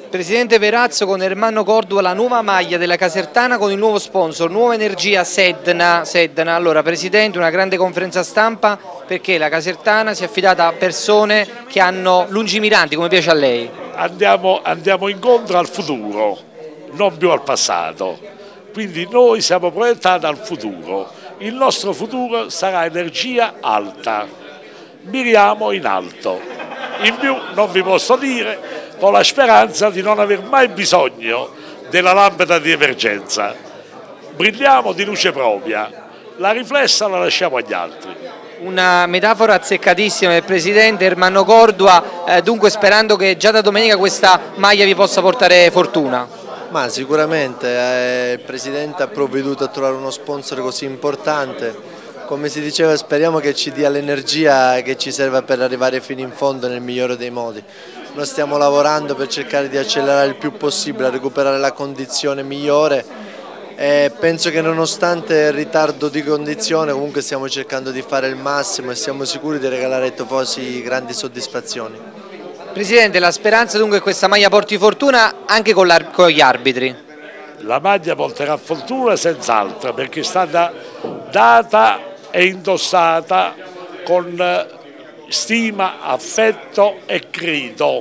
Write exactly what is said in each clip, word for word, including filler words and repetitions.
Presidente Verazzo, con Ermanno Cordua, la nuova maglia della Casertana con il nuovo sponsor, Nuova Energia Sedna. Sedna. Allora, Presidente, una grande conferenza stampa perché la Casertana si è affidata a persone che hanno lungimiranti, come piace a lei. Andiamo, andiamo incontro al futuro, non più al passato, quindi noi siamo proiettati al futuro. Il nostro futuro sarà energia alta, miriamo in alto. In più non vi posso dire, ho la speranza di non aver mai bisogno della lampada di emergenza. Brilliamo di luce propria, la riflessa la lasciamo agli altri. Una metafora azzeccatissima del Presidente Ermanno Cordua, eh, dunque sperando che già da domenica questa maglia vi possa portare fortuna. Ma sicuramente eh, il Presidente ha provveduto a trovare uno sponsor così importante. Come si diceva, speriamo che ci dia l'energia che ci serve per arrivare fino in fondo nel migliore dei modi. Noi stiamo lavorando per cercare di accelerare il più possibile, a recuperare la condizione migliore e penso che nonostante il ritardo di condizione comunque stiamo cercando di fare il massimo e siamo sicuri di regalare ai tifosi grandi soddisfazioni. Presidente, la speranza dunque che questa maglia porti fortuna anche con, con gli arbitri? La maglia porterà fortuna senz'altro perché è stata data e indossata con stima, affetto e credo.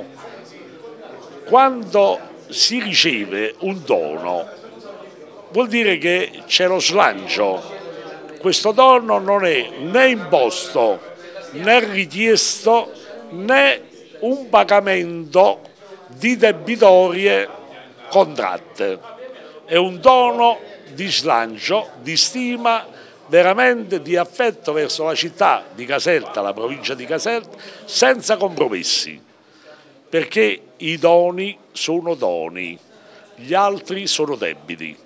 Quando si riceve un dono vuol dire che c'è lo slancio. Questo dono non è né imposto né richiesto né un pagamento di debitorie contratte. È un dono di slancio, di stima, veramente di affetto verso la città di Caserta, la provincia di Caserta, senza compromessi, perché i doni sono doni, gli altri sono debiti.